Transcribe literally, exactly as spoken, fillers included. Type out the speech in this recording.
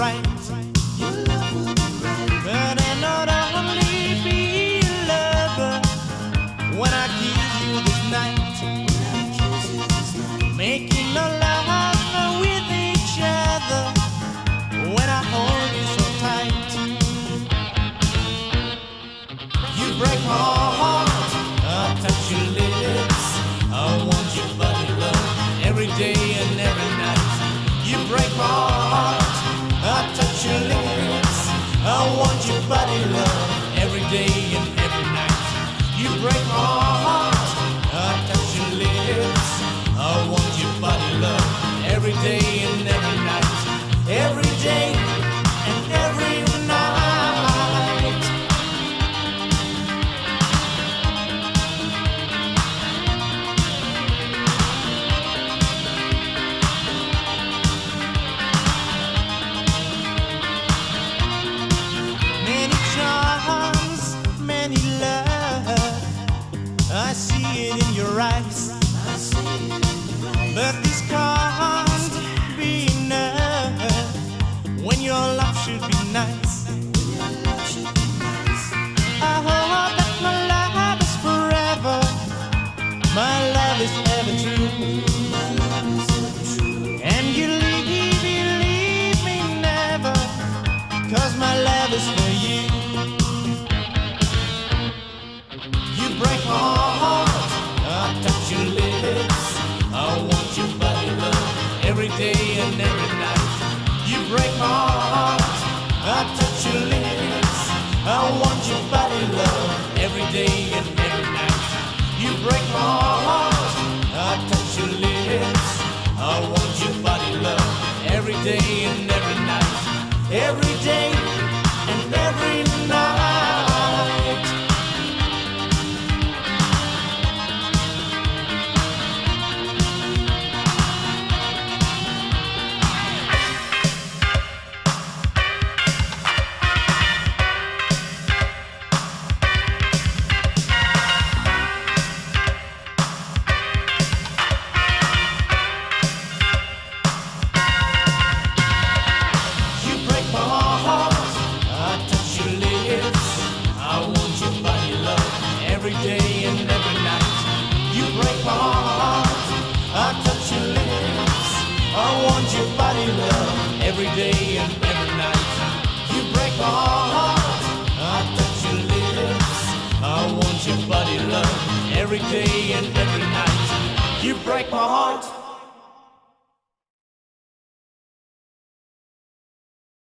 right. Your love will be right. But I not only be a lover when I kiss you this night. When I kiss you this night. Making no love with each other when I hold you so tight. You break my heart, I touch your lips. I want your body love every day and every night. You break my heart, I touch your lips. I want your body love every day and every night. You break my heart, I touch your lips. I want your body love every day and every night. Every day and every night. Many charms, many love, I see it in your eyes. I see it in your eyes. But this can't be enough when your love should be nice. When your love should be nice. I hope that my love is forever. My love is ever true. My love is ever true. And you leave, you leave me never. 'Cause my love is for you. You break my heart, I touch your lips. I want your body love every day and every night. You break my heart, I touch your lips. I want your body love every day and every night. You break my heart, I touch your lips. I want your body love every day and every night. Every day and every night. Every day and every night. You break my heart, I touch your lips. I want your body love every day and every night. You break my heart, I touch your lips. I want your body love every day and every night. You break my heart.